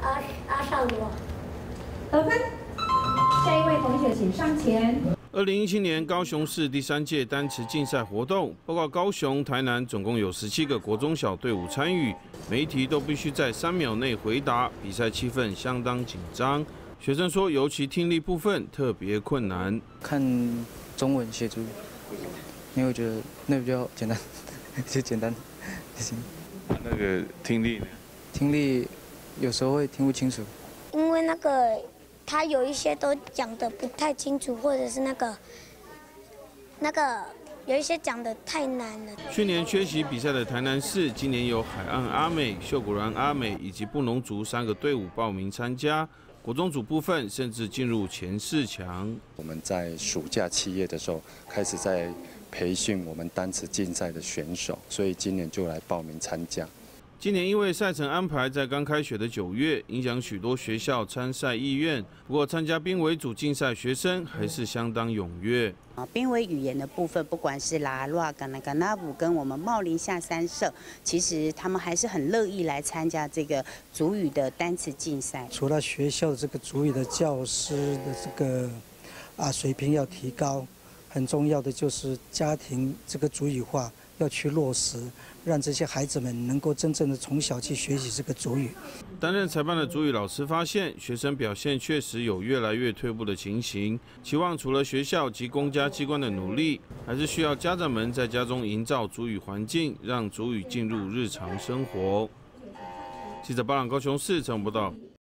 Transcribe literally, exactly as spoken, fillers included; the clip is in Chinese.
阿阿尚罗。 得分。下一位同学请上前。 二零一七年高雄市第三届单词竞赛活动，包括高雄、台南总共有十七个国中小队伍参与，每一题都必须在三秒内回答，比赛气氛相当紧张。学生说，尤其听力部分特别困难。 看中文写注语，因为我觉得那比较简单，就简单。行。 那个听力呢？ 听力有时候会听不清楚， 因为那个。 他有一些都讲得不太清楚，或者是那个那个有一些讲得太难了。 去年缺席比赛的台南市，今年有海岸阿美、秀果然阿美以及布农族三个队伍报名参加。国中组部分甚至进入前四强。 我们在暑假七月的时候开始在培训我们单词竞赛的选手，所以今年就来报名参加。 今年因为赛程安排在刚开学的九月，影响许多学校参赛意愿。不过，参加濒危组竞赛学生还是相当踊跃。 啊，濒危语言的部分，不管是拉鲁啊、甘纳甘纳布跟我们茂林下三社，其实他们还是很乐意来参加这个族语的单词竞赛。 除了学校的这个族语的教师的这个啊水平要提高，很重要的就是家庭这个族语化。 要去落实，让这些孩子们能够真正的从小去学习这个族语。 担任裁判的族语老师发现，学生表现确实有越来越退步的情形，期望除了学校及公家机关的努力，还是需要家长们在家中营造族语环境，让族语进入日常生活。记者报道，高雄市陈报道。